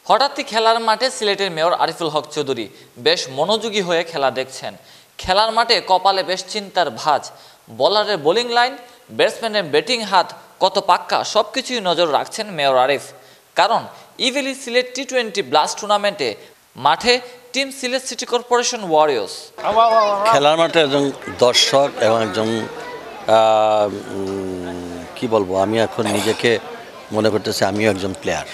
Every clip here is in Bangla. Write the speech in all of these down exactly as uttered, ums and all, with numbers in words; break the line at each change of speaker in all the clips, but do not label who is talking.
হঠাৎই খেলার মাঠে সিলেটের মেয়র আরিফুল হক চৌধুরী বেশ মনোযোগী হয়ে খেলা দেখছেন। খেলার মাঠে কপালে বেশ চিন্তার ভাঁজ। বোলারের বোলিং লাইন, ব্যাটসম্যানের ব্যাটিং হাত কত পাক্কা সবকিছুই নজর রাখছেন মেয়র আরিফ। কারণ Evaly Sylhet T twenty blast টুর্নামেন্টে মাঠে team Sylhet city corporation warriors.
খেলার মাঠে একজন দর্শক এবং একজন কি বলবো, আমি এখন নিজেকে মনে করতেছি আমিও একজন প্লেয়ার।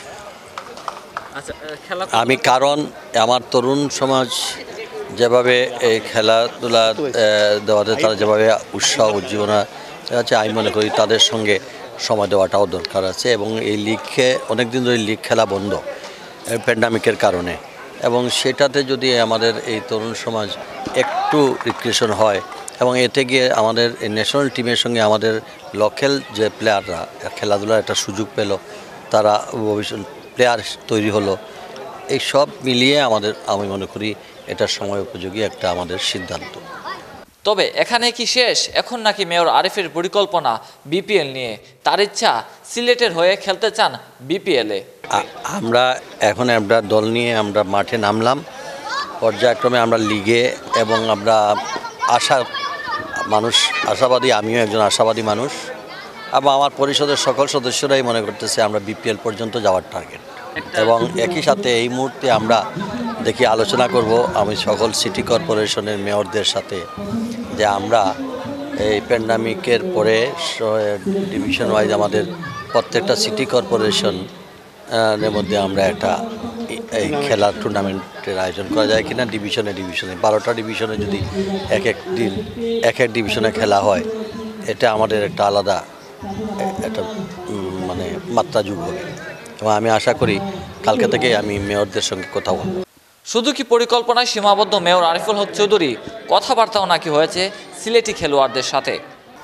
আমি কারণ আমার তরুণ সমাজ যেভাবে এই খেলাধুলা দেওয়াতে তারা যেভাবে উৎসাহ উজ্জীবনা আছে, আমি মনে করি তাদের সঙ্গে সময় দেওয়াটাও দরকার আছে। এবং এই লিগে অনেকদিন ধরে লিগ খেলা বন্ধ প্যান্ডামিকের কারণে, এবং সেটাতে যদি আমাদের এই তরুণ সমাজ একটু রিক্রিয়েশন হয় এবং এতে গিয়ে আমাদের এই ন্যাশনাল টিমের সঙ্গে আমাদের লোকাল যে প্লেয়াররা খেলাধুলার একটা সুযোগ পেল, তারা ভবিষ্যৎ প্লেয়ার তৈরি হলো, এই সব মিলিয়ে আমাদের আমি মনে করি এটা সময় উপযোগী একটা আমাদের সিদ্ধান্ত।
তবে এখানে কি শেষ? এখন নাকি মেয়র আরিফের পরিকল্পনা বিপিএল নিয়ে। তার ইচ্ছা সিলেটের হয়ে খেলতে চান বিপিএলে।
আমরা এখন আমরা দল নিয়ে আমরা মাঠে নামলাম, পর্যায়ক্রমে আমরা লিগে, এবং আমরা আশা মানুষ আশাবাদী, আমিও একজন আশাবাদী মানুষ, এবং আমার পরিষদের সকল সদস্যরাই মনে করতেছে আমরা বিপিএল পর্যন্ত যাওয়ার টার্গেট। এবং একই সাথে এই মুহূর্তে আমরা দেখি আলোচনা করব আমি সকল সিটি কর্পোরেশনের মেয়রদের সাথে, যে আমরা এই প্যান্ডামিকের পরে ডিভিশন ওয়াইজ আমাদের প্রত্যেকটা সিটি কর্পোরেশন এর মধ্যে আমরা একটা এই খেলার টুর্নামেন্টের আয়োজন করা যায় কিনা। ডিভিশনে ডিভিশনে বারোটা ডিভিশনে যদি এক এক দিন এক এক ডিভিশনে খেলা হয়, এটা আমাদের একটা আলাদা একটা মানে মাত্রা যোগ হবে। এবং আমি আশা করি কালকে থেকে আমি মেয়রদের সঙ্গে কথা বলব।
শুধু কি পরিকল্পনায় সীমাবদ্ধ মেয়র আরিফুল হক চৌধুরী? কথাবার্তাও নাকি হয়েছে সিলেটি খেলোয়াড়দের সাথে?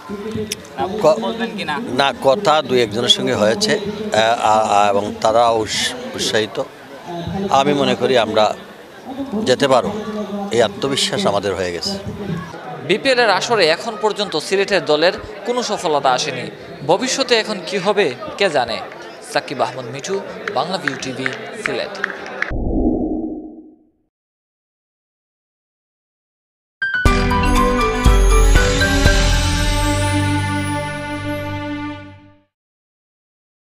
না, কথা দুই একজনের সঙ্গে হয়েছে এবং তারা উৎসাহিত। আমি মনে করি আমরা যেতে পারব, এই আত্মবিশ্বাস আমাদের হয়ে গেছে।
বিপিএলের আসরে এখন পর্যন্ত সিলেটের দলের কোনো সফলতা আসেনি। ভবিষ্যতে এখন কি হবে কে জানে। Sakib Ahmad Mithu, Bangla view TV, Sylhet.